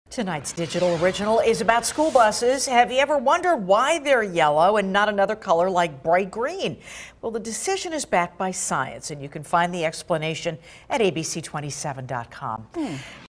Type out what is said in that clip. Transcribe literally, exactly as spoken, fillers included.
Tonight's digital original is about school buses. Have you ever wondered why they're yellow and not another color like bright green? Well, the decision is backed by science, and you can find the explanation at A B C twenty-seven dot com. Hmm.